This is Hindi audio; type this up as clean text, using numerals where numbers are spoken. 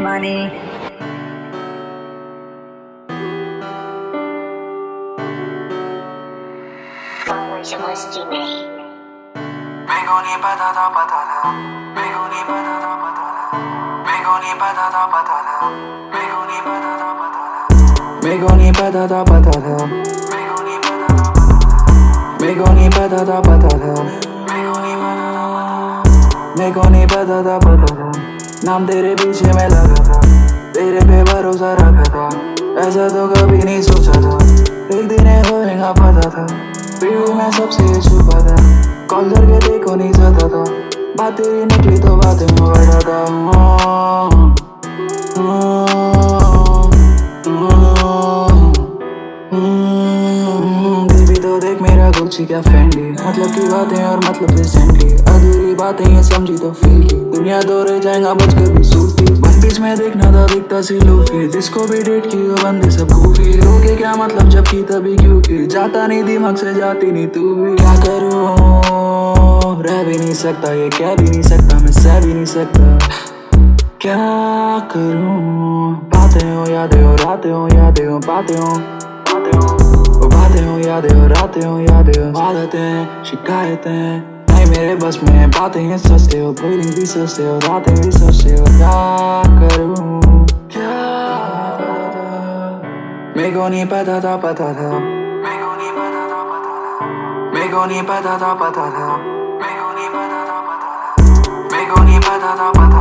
माने। मस्ती में मेरे नहीं पता था मेरे नहीं पता था मेरे नहीं पता था मेरे नहीं पता था मेरे नहीं पता था मेरे नहीं पता था मेरे नहीं पता था नाम तेरे पीछे में लगा था, तेरे पे भरोसा रखा था, ऐसा तो कभी नहीं सोचा था, एक दिन होएगा पता था, फिर भी मैं सबसे छुपा था, कॉल करके देखो नहीं सकता था, बात तेरी निकली तो बातें में बढ़ा था। बेबी तो देख मेरा गुच्ची क्या फेंडी, मतलब की बातें और मतलब रिसेंटली, अधूरी बातें ये समझी तो फील की, दुनिया तो रह जाएगा बचकर भी सूफी, वन पीस में देखना था दिखता सी लूफी, जिसको भी डेट की वो बंदे सब खूफी, रोके क्या मतलब जब की तभी क्यों की, जाता नहीं दिमाग से जाती नहीं तू भी, क्या करूं रह भी नहीं सकता, ये कह भी नहीं सकता, मैं सह भी नहीं सकता, क्या करूं बातें हो यादें हो रातें हो यादें हो बातें हो यादें हो रातें हो यादें हो आदतें शिकायतें नहीं मेरे बस में, बातें हैं सस्ते हो फीलिंग भी सस्ते हो रातें भी सस्ते हो, क्या करूं क्या मेरे को नहीं पता था मेरे को नहीं पता था मेरे को नहीं पता था मेरे को नहीं पता था मेरे को नहीं पता था